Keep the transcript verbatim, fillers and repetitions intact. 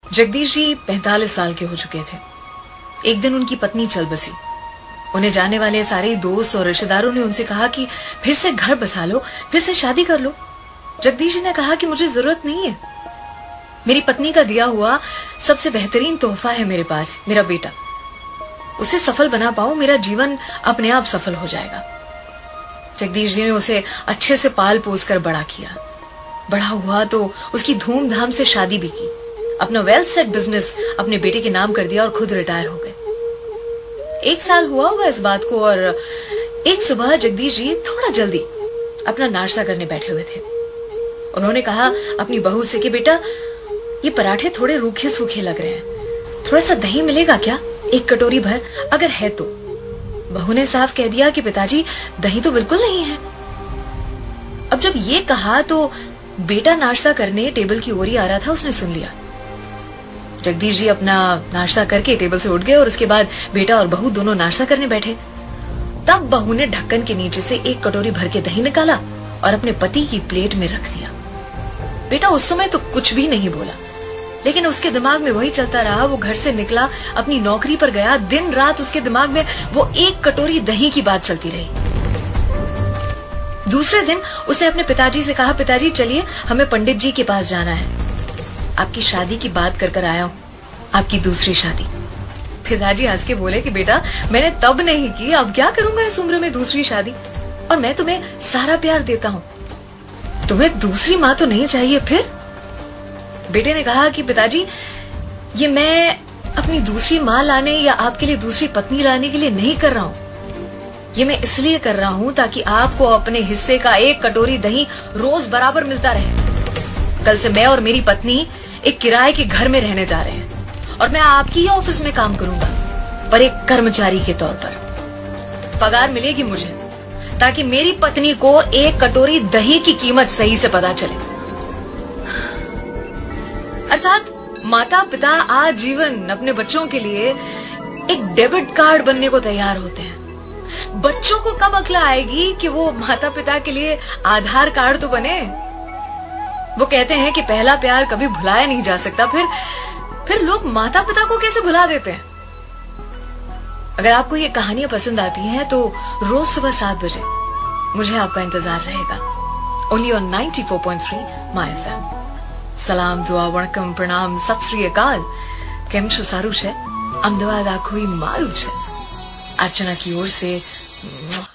जगदीश जी पैंतालीस साल के हो चुके थे। एक दिन उनकी पत्नी चल बसी। उन्हें जाने वाले सारे दोस्त और रिश्तेदारों ने उनसे कहा कि फिर से घर बसा लो, फिर से शादी कर लो। जगदीश जी ने कहा कि मुझे जरूरत नहीं है। मेरी पत्नी का दिया हुआ सबसे बेहतरीन तोहफा है मेरे पास, मेरा बेटा। उसे सफल बना पाऊं, मेरा जीवन अपने आप सफल हो जाएगा। जगदीश जी ने उसे अच्छे से पाल पोस कर बड़ा किया। बड़ा हुआ तो उसकी धूमधाम से शादी भी की। अपना वेल सेट बिजनेस अपने बेटे के नाम कर दिया और खुद रिटायर हो गए। एक साल हुआ होगा इस बात को और एक सुबह जगदीश जी थोड़ा जल्दी अपना नाश्ता करने बैठे हुए थे। उन्होंने कहा अपनी बहू से कि बेटा, ये पराठे थोड़े रूखे सूखे लग रहे हैं, थोड़ा सा दही मिलेगा क्या, एक कटोरी भर, अगर है तो। बहू ने साफ कह दिया कि पिताजी दही तो बिल्कुल नहीं है। अब जब ये कहा तो बेटा नाश्ता करने टेबल की ओर ही आ रहा था, उसने सुन लिया। जगदीश जी अपना नाश्ता करके टेबल से उठ गए और उसके बाद बेटा और बहू दोनों नाश्ता करने बैठे। तब बहू ने ढक्कन के नीचे से एक कटोरी भर के दही निकाला और अपने पति की प्लेट में रख दिया। बेटा उस समय तो कुछ भी नहीं बोला, लेकिन उसके दिमाग में वही चलता रहा। वो घर से निकला, अपनी नौकरी पर गया, दिन रात उसके दिमाग में वो एक कटोरी दही की बात चलती रही। दूसरे दिन उसने अपने पिताजी से कहा, पिताजी चलिए हमें पंडित जी के पास जाना है, आपकी शादी की बात कर कर आया हूं, आपकी दूसरी शादी। पिताजी हंस के बोले कि बेटा मैंने तब नहीं की, अब क्या करूंगा इस उम्र में दूसरी शादी, और मैं तुम्हें सारा प्यार देता हूं, तुम्हें दूसरी माँ तो नहीं चाहिए फिर? बेटे ने कहा कि पिताजी ये मैं अपनी दूसरी माँ लाने या आपके लिए दूसरी पत्नी लाने के लिए नहीं कर रहा हूं, ये मैं इसलिए कर रहा हूं ताकि आपको अपने हिस्से का एक कटोरी दही रोज बराबर मिलता रहे। कल से मैं और मेरी पत्नी एक किराए के घर में रहने जा रहे हैं और मैं आपकी ही ऑफिस में काम करूंगा, पर एक कर्मचारी के तौर पर। पगार मिलेगी मुझे ताकि मेरी पत्नी को एक कटोरी दही की कीमत सही से पता चले। अर्थात माता पिता आजीवन अपने बच्चों के लिए एक डेबिट कार्ड बनने को तैयार होते हैं। बच्चों को कब अक्ल आएगी कि वो माता पिता के लिए आधार कार्ड तो बने। वो कहते हैं कि पहला प्यार कभी भुलाया नहीं जा सकता, फिर फिर लोग माता पिता को कैसे भुला देते हैं। अगर आपको ये कहानियां पसंद आती हैं तो रोज सुबह सात बजे मुझे आपका इंतजार रहेगा, only on ninety four point three my FM. सलाम, दुआ, वणकम, प्रणाम, सत श्री अकाल। केम छो, सारू छे? अमदावाद आखोई मारू छे। अर्चना की ओर से